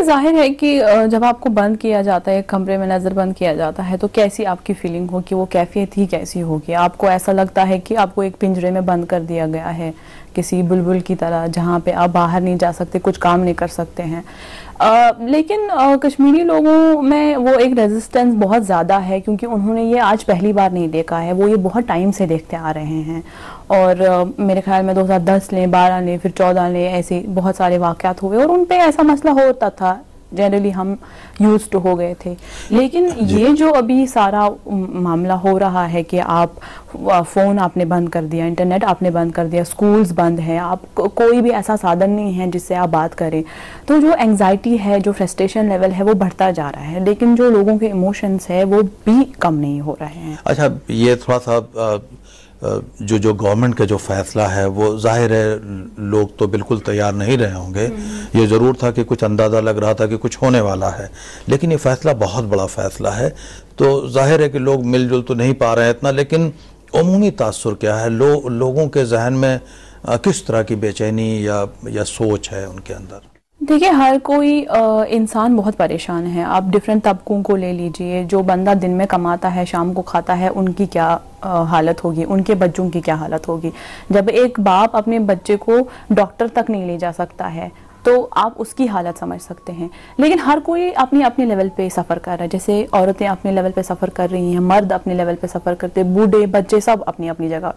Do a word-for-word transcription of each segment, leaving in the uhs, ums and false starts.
ظاہر ہے کہ جب آپ کو بند کیا جاتا ہے، کمرے میں نظر بند کیا جاتا ہے، تو کیسی آپ کی فیلنگ ہوگی، وہ کیفیت ہی کیسی ہوگی. آپ کو ایسا لگتا ہے کہ آپ کو ایک پنجرے میں بند کر دیا گیا ہے کسی بلبل کی طرح، جہاں پہ آپ باہر نہیں جا سکتے، کچھ کام نہیں کر سکتے ہیں. لیکن کشمیری لوگوں میں وہ ایک ریزسٹنس بہت زیادہ ہے، کیونکہ انہوں نے یہ آج پہلی بار نہیں دیکھا ہے، وہ یہ بہت ٹائم سے دیکھتے آ رہے ہیں. اور میرے خیال میں دو ہزار دس لیں، بارہ لیں، پھر چودہ لیں، ایسے بہت سارے واقعات ہوئے اور ان پہ ایسا مسئلہ ہوتا تھا، جنرلی ہم یوزڈ ہو گئے تھے. لیکن یہ جو ابھی سارا معاملہ ہو رہا ہے کہ آپ فون آپ نے بند کر دیا، انٹرنیٹ آپ نے بند کر دیا، سکولز بند ہیں، آپ کوئی بھی ایسا سادھن نہیں ہے جس سے آپ بات کریں، تو جو انگزائٹی ہے، جو فرسٹریشن لیول ہے، وہ بڑھتا جا رہا ہے. لیکن جو لوگوں کے ایموشنز ہے وہ بھی کم نہیں ہو رہے ہیں. اچھا، یہ تھوڑا سا جو جو گورنمنٹ کا جو فیصلہ ہے وہ ظاہر ہے لوگ تو بالکل تیار نہیں رہے ہوں گے. یہ ضرور تھا کہ کچھ اندازہ لگ رہا تھا کہ کچھ ہونے والا ہے، لیکن یہ فیصلہ بہت بڑا فیصلہ ہے. تو ظاہر ہے کہ لوگ مل جل تو نہیں پا رہے ہیں اتنا، لیکن عمومی تاثر کیا ہے؟ لو لوگوں کے ذہن میں کس طرح کی بے چینی یا یا سوچ ہے ان کے اندر؟ دیکھیں، ہر کوئی انسان بہت پریشان ہے. آپ ڈفرینٹ طبقوں کو لے لیجئے. جو بندہ دن میں کماتا ہے، شام کو کھاتا ہے، ان کی کیا حالت ہوگی، ان کے بچوں کی کیا حالت ہوگی. جب ایک باپ اپنے بچے کو ڈاکٹر تک نہیں لے جا سکتا ہے تو آپ اس کی حالت سمجھ سکتے ہیں. لیکن ہر کوئی اپنی اپنی لیول پہ سفر کر رہا ہے. جیسے عورتیں اپنے لیول پہ سفر کر رہی ہیں، مرد اپنے لیول پہ سفر کرتے، بوڑھے بچے سب اپنی اپنی جگہ.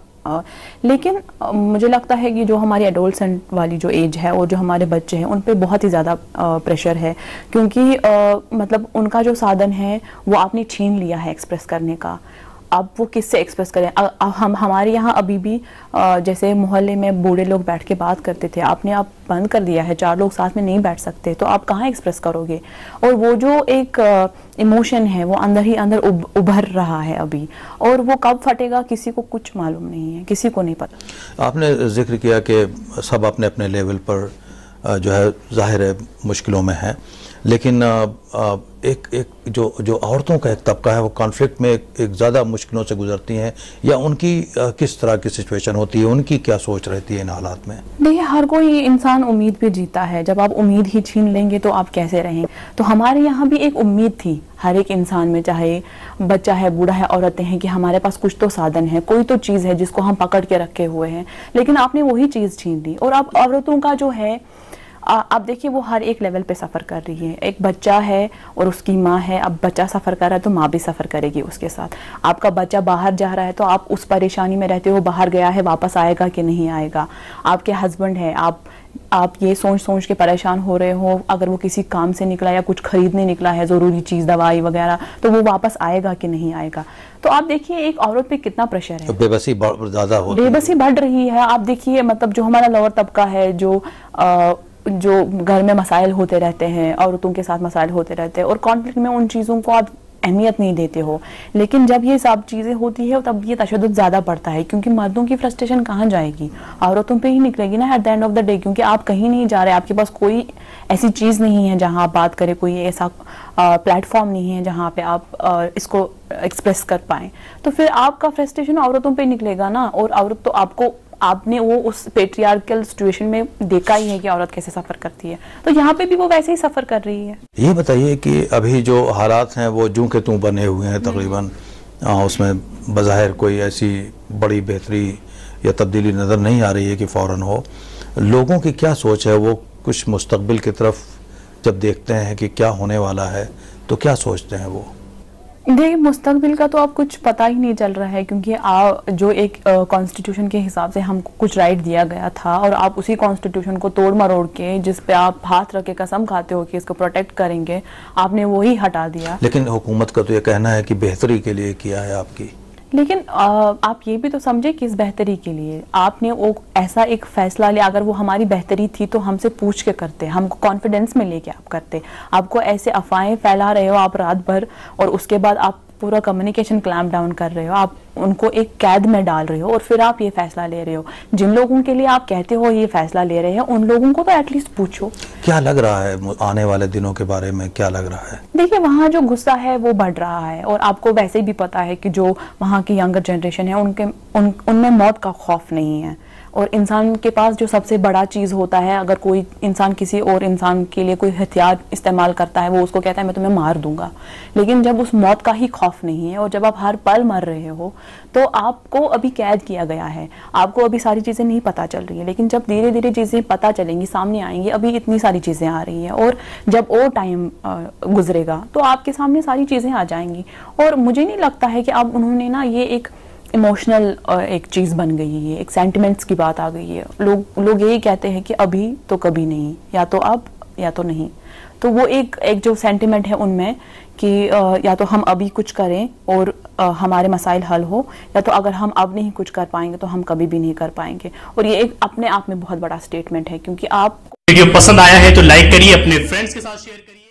لیکن مجھے لگتا ہے کہ جو ہماری ایڈولسنٹ والی جو ایج ہے اور جو ہمارے بچے ہیں، ان پہ بہت ہی زیادہ پریشر ہے، کیونکہ مطلب ان کا جو سادھن ہے وہ آپ نے چھین لیا ہے ایکسپریس کرنے کا. اب وہ کس سے ایکسپریس کریں؟ ہم ہمارے یہاں ابھی بھی جیسے محلے میں بوڑھے لوگ بیٹھ کے بات کرتے تھے، آپ نے اب بند کر دیا ہے، چار لوگ ساتھ میں نہیں بیٹھ سکتے، تو آپ کہاں ایکسپریس کرو گے؟ اور وہ جو ایک ایموشن ہے وہ اندر ہی اندر ابھر رہا ہے ابھی، اور وہ کب پھٹے گا کسی کو کچھ معلوم نہیں ہے، کسی کو نہیں پتا. آپ نے ذکر کیا کہ سب اپنے اپنے لیول پر جو ہے ظاہر ہے مشکلوں میں ہیں، لیکن ایک ایک جو جو عورتوں کا ایک طبقہ ہے وہ کانفلکٹ میں ایک ایک زیادہ مشکلوں سے گزرتی ہیں، یا ان کی کس طرح کی سچویشن ہوتی ہے، ان کی کیا سوچ رہتی ہے ان حالات میں؟ دیکھیے، ہر کوئی انسان امید پہ جیتا ہے. جب آپ امید ہی چھین لیں گے تو آپ کیسے رہیں؟ تو ہمارے یہاں بھی ایک امید تھی ہر ایک انسان میں، چاہے بچہ ہے، بوڑھا ہے، عورتیں ہیں، کہ ہمارے پاس کچھ تو سادھن ہے، کوئی تو چیز ہے جس کو ہم پکڑ کے رکھے ہوئے ہیں. لیکن آپ نے وہی چیز چھین لی. اور اب عورتوں کا جو ہے، آپ دیکھیے وہ ہر ایک لیول پہ سفر کر رہی ہے. ایک بچہ ہے اور اس کی ماں ہے. اب بچہ سفر کر رہا ہے تو ماں بھی سفر کرے گی اس کے ساتھ. آپ کا بچہ باہر جا رہا ہے تو آپ اس پریشانی میں رہتے ہو، باہر گیا ہے واپس آئے گا کہ نہیں آئے گا. آپ کے ہسبینڈ ہے، آپ آپ یہ سوچ سوچ کے پریشان ہو رہے ہو، اگر وہ کسی کام سے نکلا یا کچھ خریدنے نکلا ہے، ضروری چیز، دوائی وغیرہ، تو وہ واپس آئے گا کہ نہیں آئے گا. تو آپ دیکھیے ایک عورت پہ کتنا پریشر ہے. بے بسی زیادہ ہوتی ہے، بے بسی بڑھ رہی ہے. آپ دیکھیے مطلب جو ہمارا لوور طبقہ ہے، جو جو گھر میں مسائل ہوتے رہتے ہیں، عورتوں کے ساتھ مسائل ہوتے رہتے ہیں، اور کانفلکٹ میں ان چیزوں کو آپ اہمیت نہیں دیتے ہو. لیکن جب یہ سب چیزیں ہوتی ہے تب یہ تشدد زیادہ بڑھتا ہے، کیونکہ مردوں کی فرسٹریشن کہاں جائے گی؟ عورتوں پہ ہی نکلے گی نا at the end of the day, کیونکہ آپ کہیں نہیں جا رہے، آپ کے پاس کوئی ایسی چیز نہیں ہے جہاں آپ بات کریں، کوئی ایسا پلیٹ فارم نہیں ہے جہاں پہ آپ اس کو ایکسپریس کر پائیں. تو پھر آپ کا فرسٹریشن عورتوں پہ نکلے گا نا. اور عورت تو آپ کو، آپ نے وہ اس پیٹریارکل سچویشن میں دیکھا ہی ہے کہ عورت کیسے سفر کرتی ہے، تو یہاں پہ بھی وہ ویسے ہی سفر کر رہی ہے. یہ بتائیے کہ ابھی جو حالات ہیں وہ جوں کے توں بنے ہوئے ہیں تقریباً، اس میں بظاہر کوئی ایسی بڑی بہتری یا تبدیلی نظر نہیں آ رہی ہے کہ فوراً ہو. لوگوں کی کیا سوچ ہے؟ وہ کچھ مستقبل کی طرف جب دیکھتے ہیں کہ کیا ہونے والا ہے تو کیا سوچتے ہیں وہ؟ دیکھیں، مستقبل کا تو اب کچھ پتہ ہی نہیں چل رہا ہے، کیونکہ جو ایک کانسٹیٹیوشن کے حساب سے ہم کو کچھ رائٹ دیا گیا تھا، اور آپ اسی کانسٹیٹیوشن کو توڑ مروڑ کے، جس پہ آپ ہاتھ رکھ کے قسم کھاتے ہو کہ اس کو پروٹیکٹ کریں گے، آپ نے وہی ہٹا دیا. لیکن حکومت کا تو یہ کہنا ہے کہ بہتری کے لیے کیا ہے آپ کی. لیکن آپ یہ بھی تو سمجھے کہ اس بہتری کے لیے آپ نے وہ ایسا ایک فیصلہ لیا. اگر وہ ہماری بہتری تھی تو ہم سے پوچھ کے کرتے، ہم کو کانفیڈنس میں لے کے آپ کرتے. آپ کو ایسے افواہیں پھیلا رہے ہو آپ رات بھر، اور اس کے بعد آپ پورا کمیونیکیشن کلیمپ ڈاؤن کر رہے ہو. آپ ان کو ایک قید میں ڈال رہے ہو اور پھر آپ یہ فیصلہ لے رہے ہو. جن لوگوں کے لیے آپ کہتے ہو یہ فیصلہ لے رہے ہیں ان لوگوں کو تو ایٹ لیسٹ پوچھو. کیا لگ رہا ہے آنے والے دنوں کے بارے میں, کیا لگ رہا ہے؟ دیکھیے وہاں جو غصہ ہے وہ بڑھ رہا ہے, اور آپ کو ویسے بھی پتا ہے کہ جو وہاں کی ینگر جنریشن ہے ان کے ان, ان میں موت کا خوف نہیں ہے. اور انسان کے پاس جو سب سے بڑا چیز ہوتا ہے, اگر کوئی انسان کسی اور انسان کے لیے کوئی ہتھیار استعمال کرتا ہے وہ اس کو کہتا ہے میں تمہیں مار دوں گا. لیکن جب اس موت کا ہی خوف نہیں ہے اور جب آپ ہر پل مر رہے ہو تو آپ کو ابھی قید کیا گیا ہے, آپ کو ابھی ساری چیزیں نہیں پتہ چل رہی ہیں. لیکن جب دھیرے دھیرے چیزیں پتہ چلیں گی, سامنے آئیں گی, ابھی اتنی ساری چیزیں آ رہی ہیں, اور جب اور ٹائم گزرے گا تو آپ کے سامنے ساری چیزیں آ جائیں گی. اور مجھے نہیں لگتا ہے کہ اب انہوں نے نا یہ ایک ایموشنل ایک چیز بن گئی ہے, ایک سینٹیمنٹس کی بات آ گئی ہے. لوگ لوگ یہی کہتے ہیں کہ ابھی تو کبھی نہیں, یا تو اب یا تو نہیں. تو وہ ایک ایک جو سینٹیمنٹ ہے ان میں کہ یا تو ہم ابھی کچھ کریں اور ہمارے مسائل حل ہو, یا تو اگر ہم اب نہیں کچھ کر پائیں گے تو ہم کبھی بھی نہیں کر پائیں گے. اور یہ ایک اپنے آپ میں بہت بڑا سٹیٹمنٹ ہے, کیونکہ آپ ویڈیو پسند آیا ہے تو لائک کریے, اپنے فرینڈس کے ساتھ شیئر کریے.